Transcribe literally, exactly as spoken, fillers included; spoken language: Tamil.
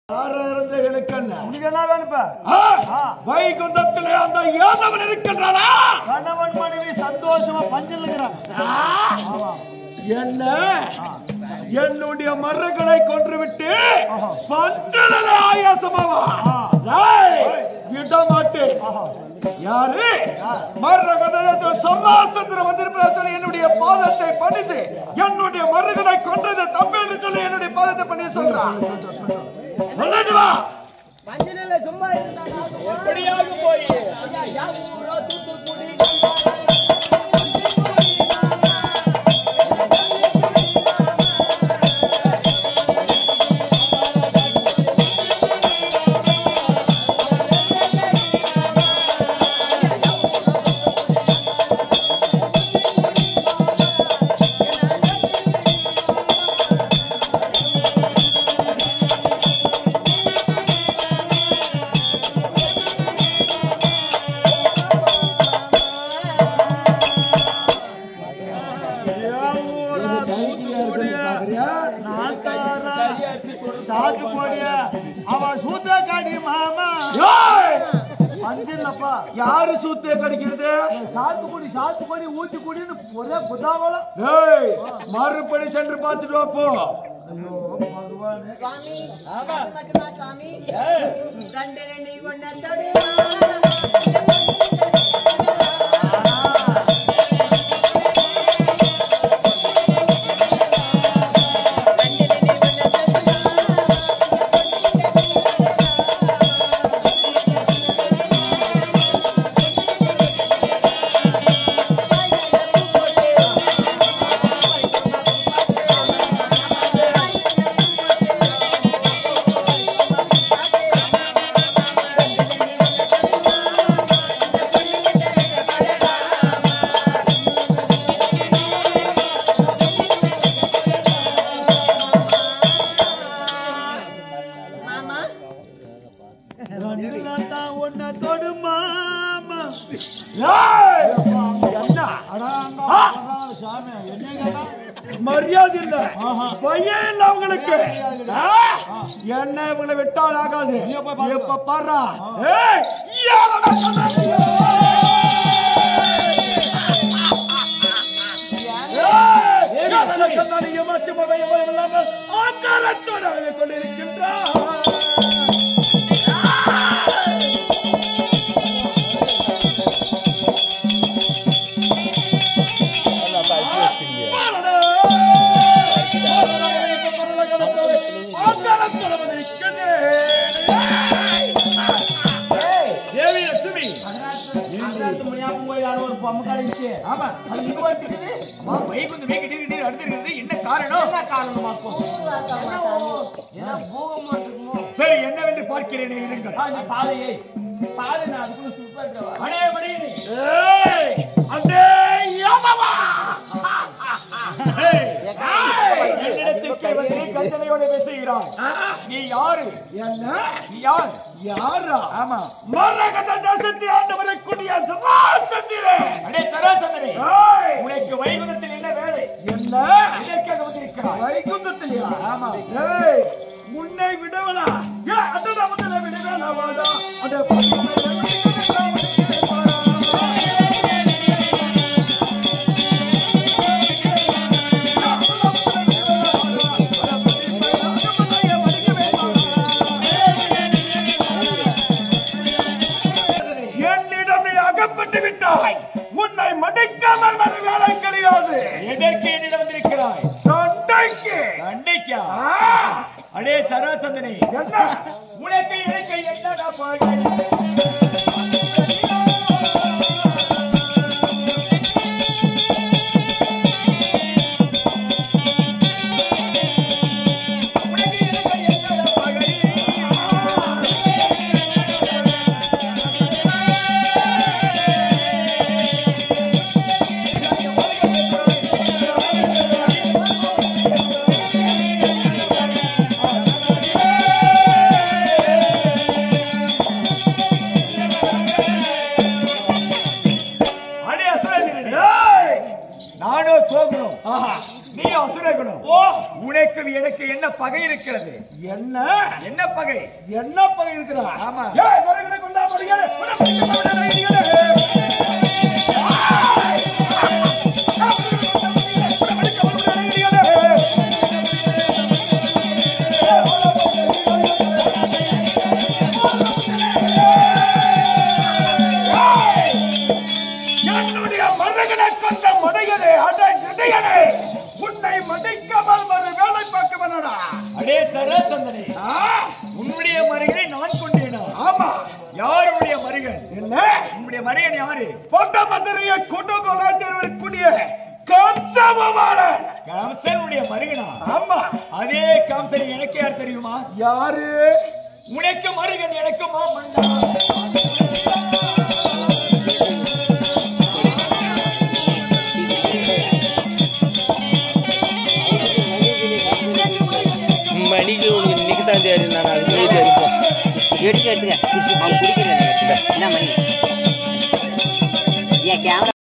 வைகுந்தத்திலே அந்த யாதவன் இருக்கின்றானா? கணவன் மனைவி சந்தோஷமா பஞ்சல் என்ன என்னுடைய மரங்களை கொன்றுவிட்டு பஞ்சல ஆயாசமாவா விட மாட்டேன். யாரு சர்வாசந்திர வந்திருப்ப என்னுடைய பாதத்தை பணிந்து என்னுடைய மருகனை கொன்றது தம்பி என்று சொல்லி என்னுடைய பாதத்தை பண்ணி சொல்றான். சும்மா எப்படியாக போய் யாரு சூத்தே கடிக்கிறது? சாத்துக்குடி சாத்துக்குடி ஊத்தி குடின்னு ஒரே புதாவலம். மறுபடி சென்று பார்த்துட்டு வா போ. மரியாதை இல்ல, பையன் இல்ல அவங்களுக்கு. என்ன இவங்களை விட்டால் ஆகாது. எப்ப பாரு கொண்டிருக்கின்றார். சரி, என்னவென்று பார்க்கிறேன். இருங்கள். நீ யாரு? என்ன நீ யார்? யாரா? ஆமா, மரகத தேசத்தை ஆண்டவரை கூடிய சராசந்திரே. அடே சராசந்திரே, உனக்கு வைகுந்தத்தில் என்ன வேலை? என்ன இதற்காக வந்திருக்கிறாய்? வைகுந்தத்திலயா? ஆமா. ஏய், உன்னை விடவனா? ஏ அட நமதல விடவனா வாடா. அட உன்னை மடிக்காமல் மறு வேலை கிடையாது. எதற்கு என்னிடம் வந்திருக்கிறாய்? சண்டைக்கு. சண்டைக்கா? அடே சராசந்தனே, என்ன உனக்கு எனக்கு என்னடா பாடு? பகை இருக்கிறது. என்ன என்ன பகை? என்ன பகை இருக்கிறா? ஆமா. ஏய் மரகத கொண்டா மடிகளே என்னுடைய மரகனை கொண்ட மடையனே, அட இடையனே, உன்னை மதிக்காமல் ஒரு வேலை பார்க்க வேணடா. அடே சரசந்தனே, உன்னுடைய மருகனை நான் கொண்டேனா? ஆமா. யாருடைய மருகன்? என்ன உன்னுடைய மருகன் யாரு? பொட்ட மதுரைய கொண்டோகோலா தேர்வக்கூடிய கம்சமான கம்சனுடைய மருகனா? ஆமா. அதே கம்சன் எனக்கு யார் தெரியுமா? யாரு? உனக்கு மருகன், எனக்கு மாமன்னா. மணிக்கு உனக்கு இன்னைக்கு தான் தெரியும். நான் அது சொல்லி தெரியும். எடுத்துக்க எடுத்துக்க அவன் குடிக்கிறேன். என்ன மணி? ஏன் கேமரா